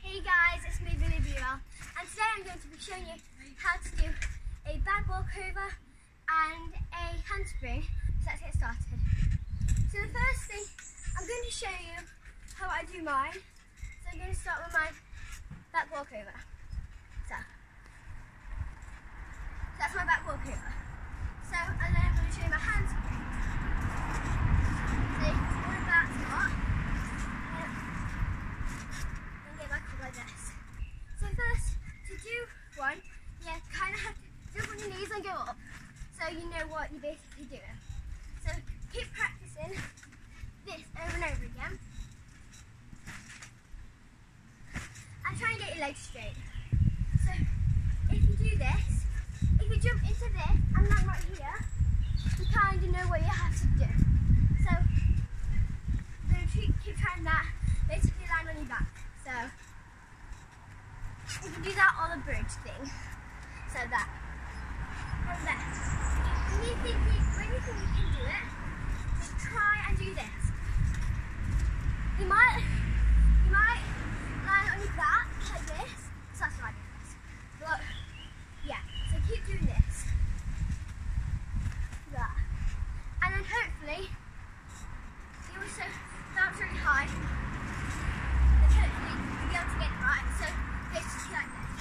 Hey guys, it's me Billy Buell, and today I'm going to be showing you how to do a back walkover and a handspring. So let's get started. So the first thing, I'm going to show you how I do mine. So I'm going to start with my back walkover. So that's my back walkover. So, and then I'm going to show you my handspring. See, all of that's not. Like this. So first, to do one, you kind of have to jump on your knees and go up, so you know what you're basically doing. So keep practicing this over and over again, and try and get your legs straight. So if you do this, if you jump into this and land right here, you kind of know what you have to do. So keep trying that, basically land on your back. So you can do that on the bridge thing. So that. From there. When you think you can do it, just try and do this. You might land on your back like this. So that's why I do this. But yeah, so keep doing this. That. And then hopefully you also bounce really high. And hopefully you'll be able to get it right. So basically like this.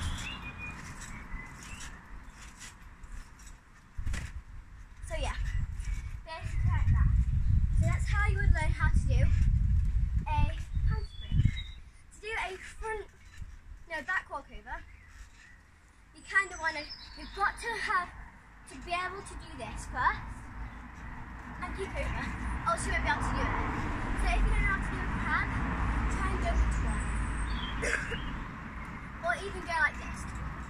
So yeah, basically like that. So that's how you would learn how to do a handspring. To do a back walkover, you kind of want to, you've got to be able to do this first and keep over, else you won't be able to do it. So if you don't know how to do a crab, try and go into one. Or even go like this.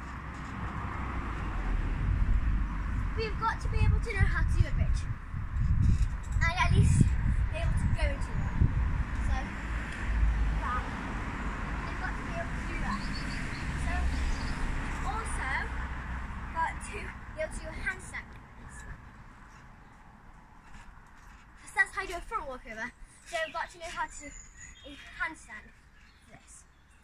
We've got to be able to know how to do a bridge. And at least be able to go into one. So, that. You've got to be able to do that. So, also, got to be able to do a handstand. Because that's how you do a front walkover. So, we've got to know how to do a handstand for this.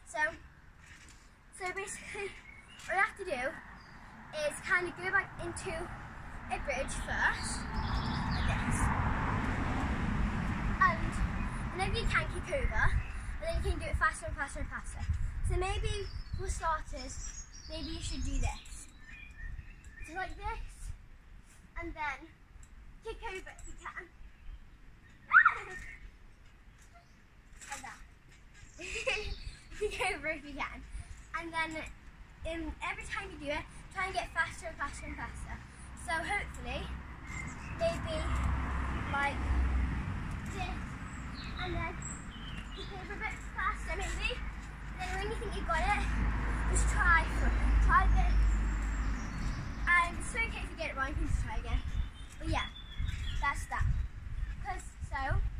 So basically, what you have to do is kind of go back into a bridge first, like this. And whenever you can, kick over, and then you can do it faster and faster and faster. So maybe, for starters, maybe you should do this. So like this, and then kick over if you can. Like that. Kick over if you can. And then every time you do it, try and get faster and faster and faster. So hopefully, maybe like this, and then kick over a bit faster maybe. And then when you think you've got it, just try this. And it's okay if you get it wrong, you can just try again. But yeah, that's that. So,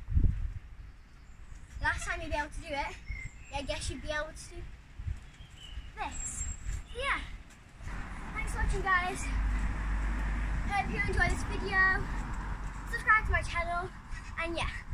last time you'll be able to do it, I guess you'd be able to do this. Yeah. Thanks for watching, guys. Hope you enjoyed this video. Subscribe to my channel, and yeah.